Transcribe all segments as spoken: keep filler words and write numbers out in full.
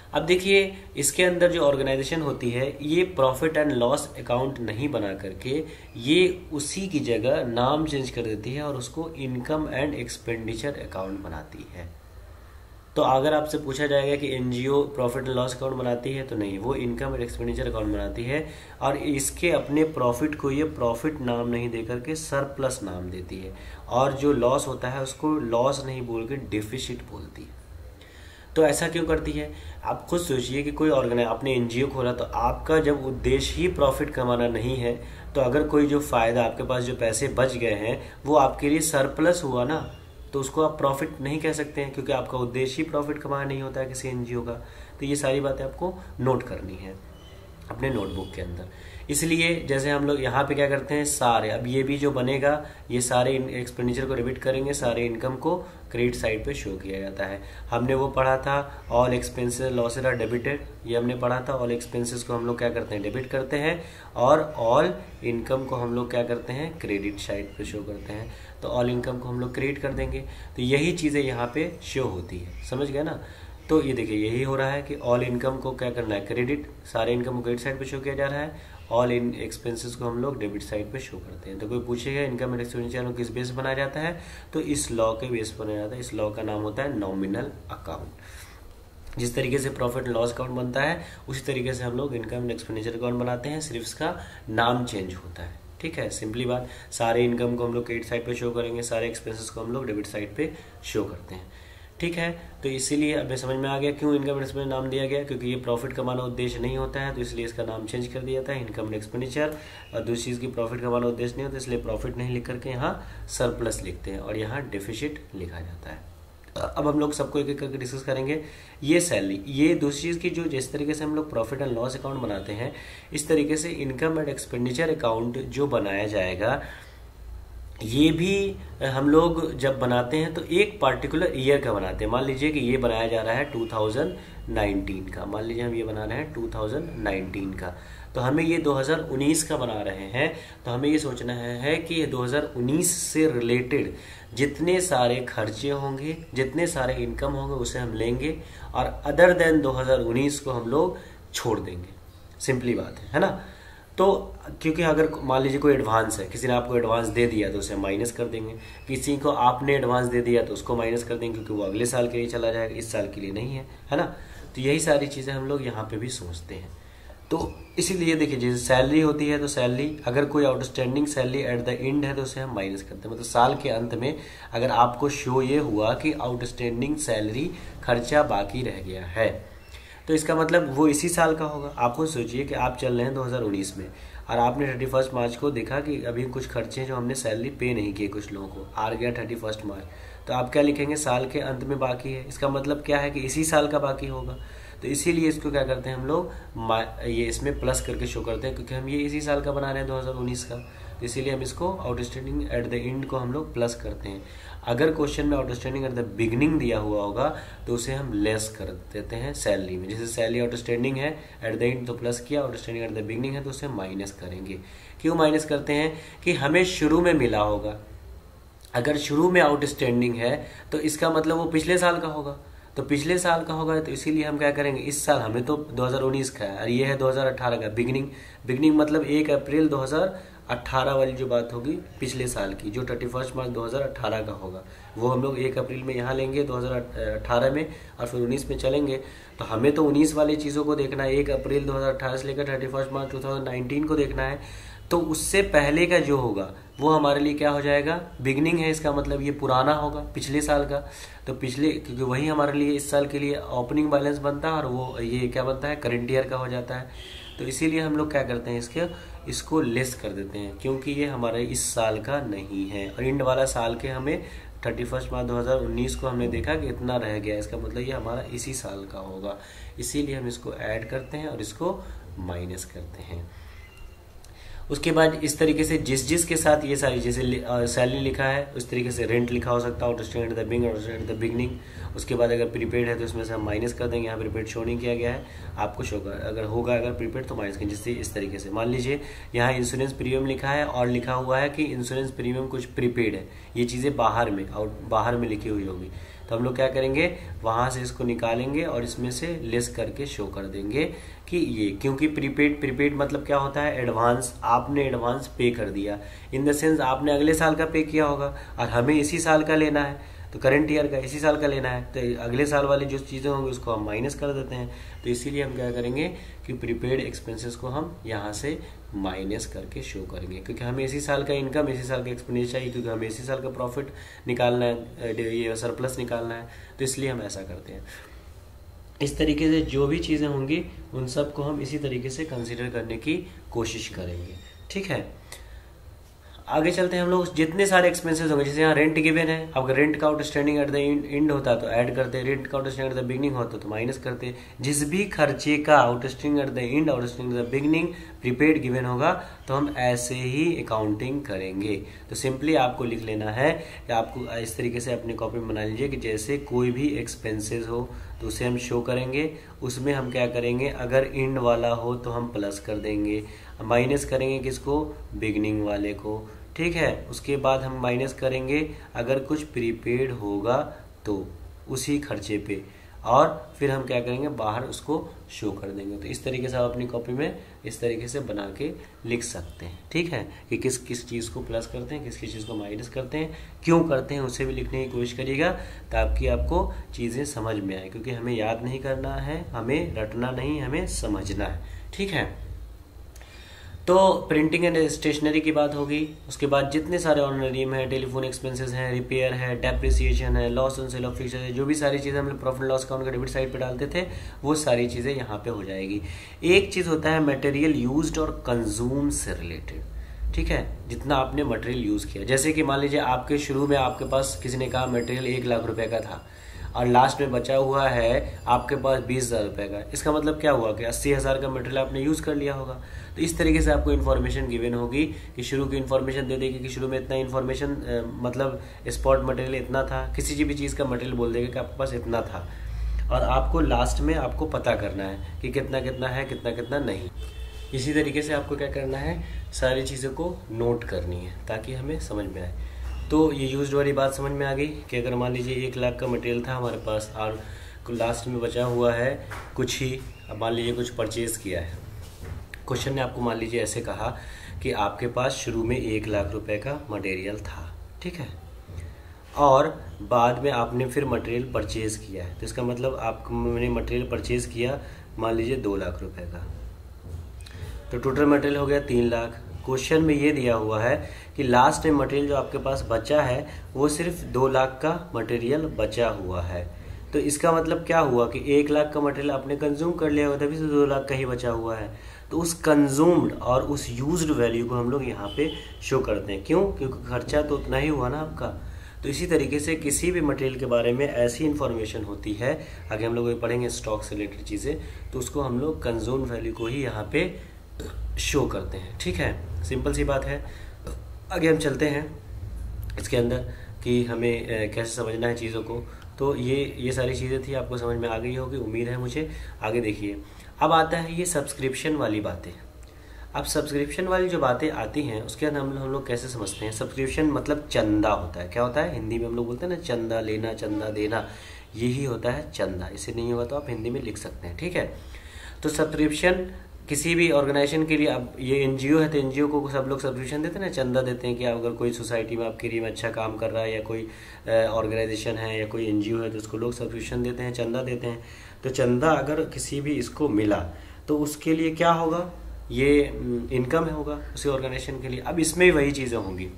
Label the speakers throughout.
Speaker 1: अब देखिए इसके अंदर जो ऑर्गेनाइजेशन होती है ये प्रॉफिट एंड लॉस अकाउंट नहीं बना करके ये उसी की जगह नाम चेंज कर देती है और उसको इनकम एंड एक्सपेंडिचर अकाउंट बनाती है। तो अगर आपसे पूछा जाएगा कि NGO profit and loss account बनाती है, तो नहीं, वो इनकम एंड एक्सपेंडिचर अकाउंट बनाती है और इसके अपने प्रॉफिट को ये प्रॉफिट नाम नहीं दे करके सरप्लस नाम देती है और जो लॉस होता है उसको लॉस नहीं बोल के डेफिसिट बोलती है। तो ऐसा क्यों करती है? आप खुद सोचिए कि कोई ऑर्गेनाइज आपने एनजीओ खोला तो आपका जब उद्देश्य ही प्रॉफिट कमाना नहीं है तो अगर कोई जो फायदा आपके पास जो पैसे बच गए हैं वो आपके लिए सरप्लस हुआ ना, तो उसको आप प्रॉफिट नहीं कह सकते हैं क्योंकि आपका उद्देश्य ही प्रॉफिट कमाना नहीं होता है किसी एनजीओ का। तो ये सारी बातें आपको नोट करनी है अपने नोटबुक के अंदर। इसलिए जैसे हम लोग यहाँ पे क्या करते हैं, सारे अब ये भी जो बनेगा ये सारे एक्सपेंडिचर को डेबिट करेंगे, सारे इनकम को क्रेडिट साइड पे शो किया जाता है। हमने वो पढ़ा था all expenses losses are debited, ये हमने पढ़ा था। ऑल एक्सपेंसेस को हम लोग क्या करते हैं, डेबिट करते हैं और ऑल इनकम को हम लोग क्या करते हैं, क्रेडिट साइड पे शो करते हैं। तो ऑल इनकम को हम लोग क्रेडिट कर देंगे। तो यही चीज़ें यहाँ पे शो होती है, समझ गए ना। तो ये देखिए यही हो रहा है कि ऑल इनकम को क्या करना है, क्रेडिट, सारे इनकम को क्रेडिट साइड पे शो किया जा रहा है, ऑल इन एक्सपेंसेस को हम लोग डेबिट साइड पे शो करते हैं। तो कोई पूछेगा इनकम एंड एक्सपेंडिचर किस बेस बनाया जाता है, तो इस लॉ के बेस पर बनाया जाता है। इस लॉ का नाम होता है नॉमिनल अकाउंट। जिस तरीके से प्रॉफिट एंड लॉस अकाउंट बनता है उसी तरीके से हम लोग इनकम एंड एक्सपेंडिचर अकाउंट बनाते हैं, सिर्फ इसका नाम चेंज होता है। ठीक है, सिंपली बात। सारे इनकम को हम लोग क्रेडिट साइड पे शो करेंगे, सारे एक्सपेंसेस को हम लोग डेबिट साइड पे शो करते हैं। ठीक है, तो इसीलिए अब समझ में आ गया क्यों इनकम एंड एक्सपेंडिचर नाम दिया गया, क्योंकि ये प्रॉफिट कमाना उद्देश्य नहीं होता है तो इसलिए इसका नाम चेंज कर दिया जाता है इनकम एंड एक्सपेंडिचर। और दूसरी चीज़ की प्रॉफिट कमाना उद्देश्य नहीं होता इसलिए प्रॉफिट नहीं लिख करके यहाँ सरप्लस लिखते हैं और यहाँ डेफिसिट लिखा जाता है। अब हम लोग सबको एक एक करके डिस्कस करेंगे। ये सैलरी, ये दूसरी चीज़ की जो जिस तरीके से हम लोग प्रॉफिट एंड लॉस अकाउंट बनाते हैं इस तरीके से इनकम एंड एक्सपेंडिचर अकाउंट जो बनाया जाएगा ये भी हम लोग जब बनाते हैं तो एक पार्टिकुलर ईयर का बनाते हैं। मान लीजिए कि ये बनाया जा रहा है टू थाउजेंड नाइनटीन का, मान लीजिए हम ये बना रहे हैं टू थाउजेंड नाइनटीन का, तो हमें ये दो हज़ार उन्नीस का बना रहे हैं। तो हमें ये सोचना है कि दो हज़ार उन्नीस से रिलेटेड जितने सारे खर्चे होंगे, जितने सारे इनकम होंगे उसे हम लेंगे और अदर देन दो हज़ार उन्नीस को हम लोग छोड़ देंगे। सिंपली बात है, है ना। तो क्योंकि अगर मान लीजिए कोई एडवांस है, किसी ने आपको एडवांस दे दिया तो उसे माइनस कर देंगे, किसी को आपने एडवांस दे दिया तो उसको माइनस कर देंगे क्योंकि वो अगले साल के लिए चला जाएगा, इस साल के लिए नहीं है, है ना। तो यही सारी चीज़ें हम लोग यहाँ पे भी सोचते हैं। तो इसीलिए देखिए जैसे सैलरी होती है तो सैलरी अगर कोई outstanding salary at the end है तो उसे हम माइनस करते हैं। मतलब साल के अंत में अगर आपको शो ये हुआ कि आउटस्टैंडिंग सैलरी खर्चा बाकी रह गया है तो इसका मतलब वो इसी साल का होगा। आप खुद सोचिए कि आप चल रहे हैं दो हज़ार उन्नीस में और आपने थर्टी फर्स्ट मार्च को देखा कि अभी कुछ खर्चे जो हमने सैलरी पे नहीं किए कुछ लोगों को, आ गया थर्टी फर्स्ट मार्च, तो आप क्या लिखेंगे, साल के अंत में बाकी है। इसका मतलब क्या है कि इसी साल का बाकी होगा। तो इसीलिए इसको क्या करते हैं हम लोग, ये इसमें प्लस करके शो करते हैं क्योंकि हम ये इसी साल का बना रहे हैं दो हज़ार उन्नीस का। तो इसीलिए हम इसको आउटस्टैंडिंग एट द एंड को हम लोग प्लस करते हैं। अगर क्वेश्चन में आउटस्टैंडिंग एट द बिगनिंग दिया हुआ होगा तो उसे हम लेस कर देते हैं सैलरी में। जैसे सैलरी आउटस्टैंडिंग है एट द एंड तो प्लस किया, आउटस्टैंडिंग एट द बिगनिंग है तो उसे माइनस करेंगे। क्यों माइनस करते हैं कि हमें शुरू में मिला होगा। अगर शुरू में आउटस्टैंडिंग है तो इसका मतलब वो पिछले साल का होगा, तो पिछले साल का होगा तो इसीलिए हम क्या करेंगे, इस साल हमें तो दो हज़ार उन्नीस का है और ये है दो हज़ार अठारह का बिगनिंग। बिगनिंग मतलब एक अप्रैल दो हज़ार अठारह वाली जो बात होगी पिछले साल की, जो थर्टी फर्स्ट मार्च दो हज़ार अठारह का होगा वो हम लोग एक अप्रैल में यहाँ लेंगे दो हज़ार अठारह में और फिर उन्नीस में चलेंगे। तो हमें तो उन्नीस वाली चीज़ों को देखना है, एक अप्रैल दो हज़ार अठारह से लेकर thirty first March two thousand nineteen को देखना है। तो उससे पहले का जो होगा वो हमारे लिए क्या हो जाएगा, बिगनिंग है। इसका मतलब ये पुराना होगा पिछले साल का। तो पिछले, क्योंकि वही हमारे लिए इस साल के लिए ओपनिंग बैलेंस बनता है और वो ये क्या बनता है, करंट ईयर का हो जाता है। तो इसीलिए हम लोग क्या करते हैं, इसके इसको लेस कर देते हैं क्योंकि ये हमारे इस साल का नहीं है। और इंड वाला साल के हमें थर्टी फर्स्ट मार्च दो हज़ार उन्नीस को हमने देखा कि इतना रह गया, इसका मतलब ये हमारा इसी साल का होगा। इसीलिए हम इसको ऐड करते हैं और इसको माइनस करते हैं। उसके बाद इस तरीके से जिस जिस के साथ ये सारी, जैसे सैलरी लिखा है उस तरीके से रेंट लिखा हो सकता है, outstanding at the beginning, outstanding at the beginning. उसके बाद अगर प्रीपेड है तो इसमें से हम माइनस कर देंगे। यहाँ प्रीपेड शो नहीं किया गया है, आपको शो कर, अगर होगा अगर प्रीपेड तो माइनस करेंगे। जिससे इस तरीके से मान लीजिए यहाँ इंश्योरेंस प्रीमियम लिखा है और लिखा हुआ है कि इंश्योरेंस प्रीमियम कुछ प्रीपेड है, ये चीज़ें बाहर में आउट बाहर में लिखी हुई होगी। तो हम लोग क्या करेंगे, वहाँ से इसको निकालेंगे और इसमें से लेस करके शो कर देंगे कि ये, क्योंकि प्रीपेड प्रीपेड मतलब क्या होता है, एडवांस, आपने एडवांस पे कर दिया, इन द सेंस आपने अगले साल का पे किया होगा और हमें इसी साल का लेना है, तो करंट ईयर का इसी साल का लेना है, तो अगले साल वाली जो चीज़ें होंगी उसको हम माइनस कर देते हैं। तो इसीलिए हम क्या करेंगे कि प्रीपेड एक्सपेंसेस को हम यहाँ से माइनस करके शो करेंगे, क्योंकि हमें इसी साल का इनकम इसी साल का एक्सपेंडिचर चाहिए, क्योंकि हमें इसी साल का प्रॉफिट निकालना है, ये सरप्लस निकालना है, तो इसलिए हम ऐसा करते हैं। इस तरीके से जो भी चीज़ें होंगी उन सब को हम इसी तरीके से कंसिडर करने की कोशिश करेंगे। ठीक है, आगे चलते हैं हम लोग। जितने सारे एक्सपेंसेस होंगे, जैसे यहाँ रेंट गिवन है, अब रेंट का आउटस्टैंडिंग एट द एंड होता है तो ऐड करते हैं, रेंट का आउटस्टैंडिंग एट द बिगनिंग होता है तो माइनस करते हैं। जिस भी खर्चे का outstanding at the end outstanding at the beginning prepaid given होगा तो हम ऐसे ही अकाउंटिंग करेंगे। तो सिंपली आपको लिख लेना है कि आपको इस तरीके से अपनी कॉपी में बना लीजिए कि जैसे कोई भी एक्सपेंसेस हो तो उसे हम शो करेंगे, उसमें हम क्या करेंगे, अगर एंड वाला हो तो हम प्लस कर देंगे, माइनस करेंगे किसको, बिगनिंग वाले को। ठीक है, उसके बाद हम माइनस करेंगे अगर कुछ प्रीपेड होगा तो उसी खर्चे पे, और फिर हम क्या करेंगे, बाहर उसको शो कर देंगे। तो इस तरीके से आप अपनी कॉपी में इस तरीके से बना के लिख सकते हैं। ठीक है, कि किस किस चीज़ को प्लस करते हैं, किस किस चीज़ को माइनस करते हैं, क्यों करते हैं, उसे भी लिखने की कोशिश करिएगा ताकि आपको चीज़ें समझ में आए, क्योंकि हमें याद नहीं करना है, हमें रटना नहीं, हमें समझना है। ठीक है, तो प्रिंटिंग एंड स्टेशनरी की बात होगी। उसके बाद जितने सारे ऑनरेरियम है, टेलीफोन एक्सपेंसेस हैं, रिपेयर है, डेप्रिसिएशन है, loss on sale of fixture है, जो भी सारी चीज़ें हम लोग प्रॉफिट लॉस अकाउंट का डेबिट साइड पे डालते थे वो सारी चीज़ें यहाँ पे हो जाएगी। एक चीज़ होता है मटेरियल यूज्ड और कंज्यूम से रिलेटेड। ठीक है, जितना आपने मटेरियल यूज़ किया, जैसे कि मान लीजिए आपके शुरू में आपके पास किसी ने कहा मटेरियल एक लाख रुपए का था और लास्ट में बचा हुआ है आपके पास बीस हज़ार रुपये का, इसका मतलब क्या हुआ कि अस्सी हज़ार का मटेरियल आपने यूज़ कर लिया होगा। तो इस तरीके से आपको इन्फॉर्मेशन गिवन होगी कि शुरू की इन्फॉर्मेशन दे देगी कि शुरू में इतना इन्फॉर्मेशन मतलब स्पॉट मटेरियल इतना था, किसी भी चीज़ का मटेरियल बोल देगा कि आपके पास इतना था, और आपको लास्ट में आपको पता करना है कि कितना कितना है, कितना कितना नहीं। इसी तरीके से आपको क्या करना है, सारी चीज़ों को नोट करनी है ताकि हमें समझ में आए। तो ये यूज्ड वाली बात समझ में आ गई कि अगर मान लीजिए एक लाख का मटेरियल था हमारे पास और लास्ट में बचा हुआ है कुछ ही, अब मान लीजिए कुछ परचेज़ किया है, क्वेश्चन ने आपको मान लीजिए ऐसे कहा कि आपके पास शुरू में एक लाख रुपए का मटेरियल था, ठीक है, और बाद में आपने फिर मटेरियल परचेज़ किया है, तो इसका मतलब आपने मटेरियल परचेज़ किया मान लीजिए दो लाख रुपए का, तो टोटल मटेरियल हो गया तीन लाख। क्वेश्चन में ये दिया हुआ है कि लास्ट में मटेरियल जो आपके पास बचा है वो सिर्फ दो लाख का मटेरियल बचा हुआ है, तो इसका मतलब क्या हुआ कि एक लाख का मटेरियल आपने कंज्यूम कर लिया हुआ, तभी से दो लाख का ही बचा हुआ है। तो उस कंज्यूम्ड और उस यूज्ड वैल्यू को हम लोग यहाँ पे शो करते हैं। क्यों? क्योंकि खर्चा तो उतना ही हुआ ना आपका। तो इसी तरीके से किसी भी मटेरियल के बारे में ऐसी इन्फॉर्मेशन होती है, आगे हम लोग पढ़ेंगे स्टॉक से रिलेटेड चीज़ें, तो उसको हम लोग कंज्यूम वैल्यू को ही यहाँ पे शो करते हैं। ठीक है, सिंपल सी बात है। आगे हम चलते हैं इसके अंदर कि हमें कैसे समझना है चीज़ों को। तो ये ये सारी चीज़ें थी, आपको समझ में आ गई होगी, उम्मीद है मुझे। आगे देखिए, अब आता है ये सब्सक्रिप्शन वाली बातें। अब सब्सक्रिप्शन वाली जो बातें आती हैं उसके अंदर हम हम लोग कैसे समझते हैं। सब्सक्रिप्शन मतलब चंदा होता है। क्या होता है? हिंदी में हम लोग बोलते हैं ना, चंदा लेना, चंदा देना, यही होता है चंदा। इसे नहीं होगा तो आप हिंदी में लिख सकते हैं। ठीक है, तो सब्सक्रिप्शन किसी भी ऑर्गेनाइजेशन के लिए, अब ये एनजीओ है तो एनजीओ को सब लोग सब्सक्रिप्शन देते हैं ना, चंदा देते हैं कि अगर कोई सोसाइटी में आपके लिए में अच्छा काम कर रहा है या कोई ऑर्गेनाइजेशन है या कोई एनजीओ है तो उसको लोग सब्सक्रिप्शन देते हैं, चंदा देते हैं। तो चंदा अगर किसी भी इसको मिला तो उसके लिए क्या होगा, ये इनकम होगा उसी ऑर्गेनाइजेशन के लिए। अब इसमें भी वही चीज़ें होंगी।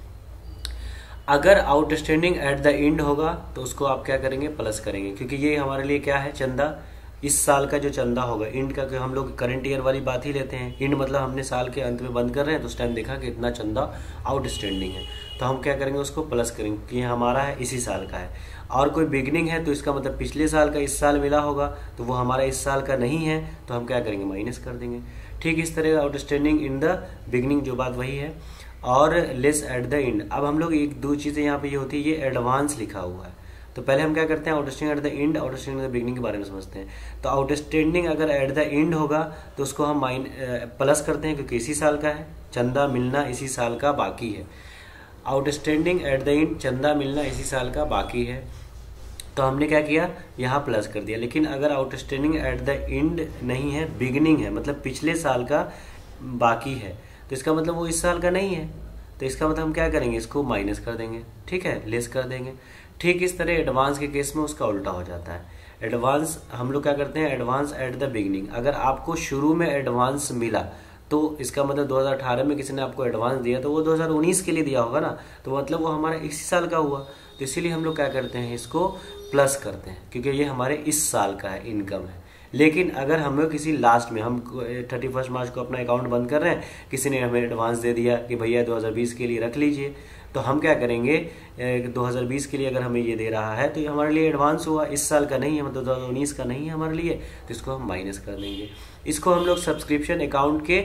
Speaker 1: अगर आउटस्टैंडिंग एट द एंड होगा तो उसको आप क्या करेंगे, प्लस करेंगे, क्योंकि ये हमारे लिए क्या है, चंदा। इस साल का जो चंदा होगा, इंड का, हम लोग करंट ईयर वाली बात ही लेते हैं। इंड मतलब हमने साल के अंत में बंद कर रहे हैं तो उस टाइम देखा कि इतना चंदा आउटस्टैंडिंग है, तो हम क्या करेंगे, उसको प्लस करेंगे कि ये हमारा है, इसी साल का है। और कोई बिगनिंग है तो इसका मतलब पिछले साल का इस साल मिला होगा तो वो हमारा इस साल का नहीं है, तो हम क्या करेंगे, माइनस कर देंगे। ठीक इस तरह आउटस्टैंडिंग इन द बिगनिंग, जो बात वही है, और लेस एट द एंड। अब हम लोग एक दो चीज़ें यहाँ पे ये होती है, ये एडवांस लिखा हुआ है, तो पहले हम क्या करते हैं, outstanding at the end, outstanding at the beginning के बारे में समझते हैं। तो आउटस्टैंडिंग अगर एट द एंड होगा तो उसको हम माइन प्लस करते हैं, क्योंकि इसी साल का है, चंदा मिलना इसी साल का बाकी है। आउटस्टैंडिंग एट द एंड, चंदा मिलना इसी साल का बाकी है, तो हमने क्या किया, यहाँ प्लस कर दिया। लेकिन अगर आउटस्टैंडिंग एट द एंड नहीं है, बिगनिंग है, मतलब पिछले साल का बाकी है, तो इसका मतलब वो इस साल का नहीं है, तो इसका मतलब हम क्या करेंगे, इसको माइनस कर देंगे, ठीक है, लेस कर देंगे। ठीक इस तरह एडवांस के केस में उसका उल्टा हो जाता है। एडवांस हम लोग क्या करते हैं, एडवांस एट द बिगनिंग। अगर आपको शुरू में एडवांस मिला तो इसका मतलब दो हज़ार अठारह में किसी ने आपको एडवांस दिया तो वो दो हज़ार उन्नीस के लिए दिया होगा ना, तो मतलब वो हमारा इसी साल का हुआ, तो इसीलिए हम लोग क्या करते हैं, इसको प्लस करते हैं, क्योंकि ये हमारे इस साल का है, इनकम है। लेकिन अगर हमें किसी लास्ट में, हम थर्टी फर्स्ट मार्च को अपना अकाउंट बंद कर रहे हैं, किसी ने हमें एडवांस दे दिया कि भैया दो हज़ार बीस के लिए रख लीजिए, तो हम क्या करेंगे, दो हज़ार बीस के लिए अगर हमें ये दे रहा है तो ये हमारे लिए एडवांस हुआ, इस साल का नहीं है, मतलब दो हज़ार उन्नीस का नहीं है हमारे लिए, तो इसको हम माइनस कर देंगे। इसको हम लोग सब्सक्रिप्शन अकाउंट के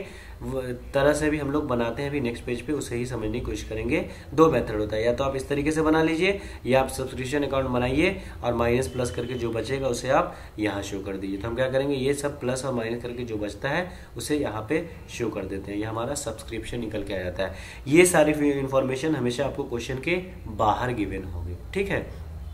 Speaker 1: तरह से भी हम लोग बनाते हैं, अभी नेक्स्ट पेज पे उसे ही समझने की कोशिश करेंगे। दो मेथड होता है, या तो आप इस तरीके से बना लीजिए, या आप सब्सक्रिप्शन अकाउंट बनाइए और माइनस प्लस करके जो बचेगा उसे आप यहाँ शो कर दीजिए। तो हम क्या करेंगे, ये सब प्लस और माइनस करके जो बचता है उसे यहाँ पे शो कर देते हैं, ये हमारा सब्सक्रिप्शन निकल के आ जाता है। ये सारी इन्फॉर्मेशन हमेशा आपको क्वेश्चन के बाहर गिवन होगी, ठीक है,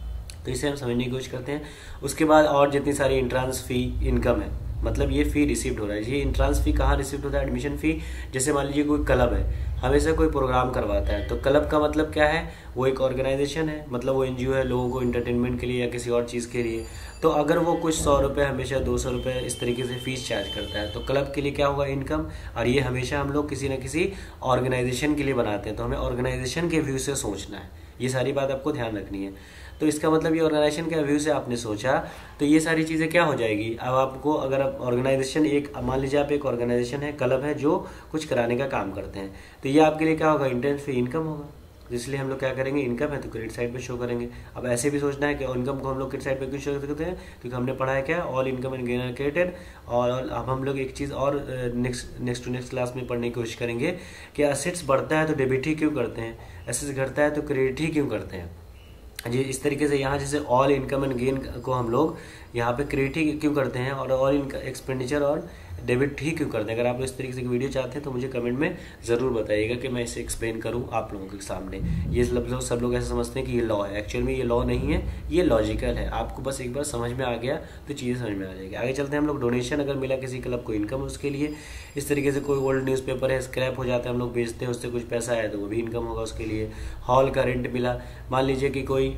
Speaker 1: तो इसे हम समझने की कोशिश करते हैं। उसके बाद और जितनी सारी इंट्रांस फी इनकम है, मतलब ये फी रिसीव्ड हो रहा है। ये इंट्रांस फी कहाँ रिसीव्ड होता है, एडमिशन फी। जैसे मान लीजिए कोई क्लब है, हमेशा कोई प्रोग्राम करवाता है, तो क्लब का मतलब क्या है, वो एक ऑर्गेनाइजेशन है, मतलब वो एनजीओ है, लोगों को इंटरटेनमेंट के लिए या किसी और चीज़ के लिए। तो अगर वो कुछ सौ रुपये हमेशा दो सौ रुपये इस तरीके से फीस चार्ज करता है, तो क्लब के लिए क्या होगा, इनकम। और ये हमेशा हम लोग किसी न किसी ऑर्गेनाइजेशन के लिए बनाते हैं, तो हमें ऑर्गेनाइजेशन के व्यू से सोचना है, ये सारी बात आपको ध्यान रखनी है। तो इसका मतलब ये ऑर्गेनाइजेशन के व्यू से आपने सोचा, तो ये सारी चीज़ें क्या हो जाएगी। अब आपको अगर आप ऑर्गेनाइजेशन, एक मान लीजिए आप एक ऑर्गेनाइजेशन है, क्लब है जो कुछ कराने का काम करते हैं, तो ये आपके लिए क्या होगा, इंटरेस्ट फी इनकम होगा। इसलिए हम लोग क्या करेंगे, इनकम है तो क्रेडिट साइड पे शो करेंगे। अब ऐसे भी सोचना है कि इनकम को हम लोग क्रेडिट साइड पे क्यों शो करते हैं, क्योंकि हमने पढ़ा है क्या, all income and gain created. और अब हम लोग एक चीज़ और next next to next class में पढ़ने की कोशिश करेंगे कि एसेट्स बढ़ता है तो डेबिट ही क्यों करते हैं, एसेट्स घटता है तो क्रेडिट ही क्यों करते हैं। जी, इस तरीके से यहाँ जैसे ऑल इनकम एंड गेन को हम लोग यहाँ पे क्रेडिट ही क्यों करते हैं, और ऑल इनकम एक्सपेंडिचर और डेबिट ही क्यों करते हैं। अगर आप इस तरीके से वीडियो चाहते हैं तो मुझे कमेंट में ज़रूर बताइएगा कि मैं इसे एक्सप्लेन करूँ आप लोगों के सामने। ये लोग सब लोग ऐसे समझते हैं कि ये लॉ है, एक्चुअल में ये लॉ नहीं है, ये लॉजिकल है। आपको बस एक बार समझ में आ गया तो चीज़ें समझ में आ जाएगी। आगे चलते हैं हम लोग। डोनेशन अगर मिला किसी क्लब को, इनकम उसके लिए। इस तरीके से कोई ओल्ड न्यूज़पेपर है, स्क्रैप हो जाता है, हम लोग बेचते हैं, उससे कुछ पैसा आया तो वो भी इनकम होगा उसके लिए। हॉल का रेंट मिला, मान लीजिए कि कोई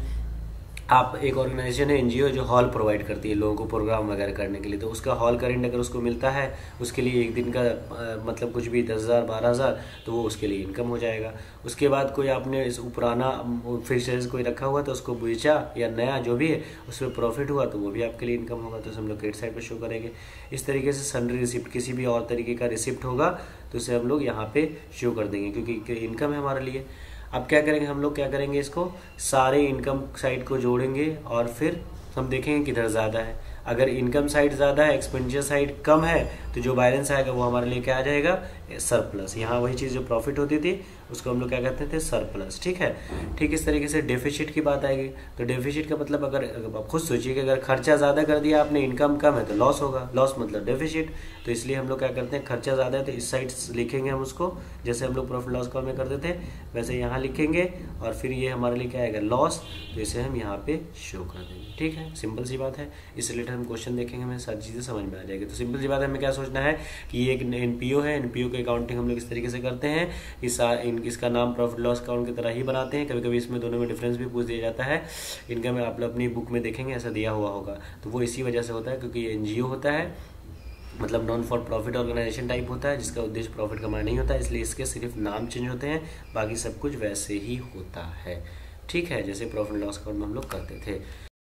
Speaker 1: आप एक ऑर्गेनाइजेशन है, एनजीओ, जो हॉल प्रोवाइड करती है लोगों को प्रोग्राम वगैरह करने के लिए, तो उसका हॉल का रेंट अगर उसको मिलता है, उसके लिए एक दिन का आ, मतलब कुछ भी दस हज़ार बारह हज़ार तो वो उसके लिए इनकम हो जाएगा। उसके बाद कोई आपने इस पुराना फिक्सचर्स कोई रखा हुआ तो उसको बेचा या नया जो भी है उस पर प्रॉफिट हुआ तो वो भी आपके लिए इनकम होगा, तो उसे हम लोग क्रेडिट साइड पर शो करेंगे। इस तरीके से सन्ड्री रिसिप्ट, किसी भी और तरीके का रिसिप्ट होगा तो उसे हम लोग यहाँ पे शो कर देंगे, क्योंकि इनकम है हमारे लिए। अब क्या करेंगे हम लोग, क्या करेंगे, इसको सारे इनकम साइड को जोड़ेंगे और फिर हम देखेंगे किधर ज़्यादा है। अगर इनकम साइड ज़्यादा है, एक्सपेंडिचर साइड कम है, तो जो बैलेंस आएगा वो हमारे लिए क्या आ जाएगा, सरप्लस। यहाँ वही चीज़ जो प्रॉफिट होती थी उसको हम लोग क्या कहते थे, सरप्लस, ठीक है। ठीक इस तरीके से डेफिसिट की बात आएगी, तो डेफिसिट का मतलब अगर आप खुद सोचिए कि अगर खर्चा ज़्यादा कर दिया आपने, इनकम कम है तो लॉस होगा, लॉस मतलब डेफिसिट। तो इसलिए हम लोग क्या करते हैं, खर्चा ज़्यादा है तो इस साइड लिखेंगे हम उसको, जैसे हम लोग प्रॉफिट लॉस अकाउंट में करते थे वैसे यहाँ लिखेंगे, और फिर ये हमारे लिए क्या आएगा, लॉस, तो इसे हम यहाँ पे शो कर देंगे, ठीक है। सिंपल सी बात है, इस रिलेटेड हम क्वेश्चन देखेंगे, हमें सारी चीज़ें समझ में आ जाएगी। तो सिंपल सी बात है, हमें क्या सोचना है कि ये एक एनपीओ है, एनपीओ की अकाउंटिंग हम लोग इस तरीके से करते हैं, इस इसका नाम प्रॉफिट लॉस अकाउंट की तरह ही बनाते हैं। कभी कभी इसमें दोनों में डिफरेंस भी पूछ दिया जाता है, इनका मैं आप लोग अपनी बुक में देखेंगे ऐसा दिया हुआ होगा, तो वो इसी वजह से होता है क्योंकि ये एनजीओ होता है, मतलब non for profit organisation type होता है, जिसका उद्देश्य प्रॉफिट कमाना नहीं होता, इसलिए इसके सिर्फ नाम चेंज होते हैं, बाकी सब कुछ वैसे ही होता है, ठीक है, जैसे प्रॉफिट लॉस अकाउंट में हम लोग करते थे।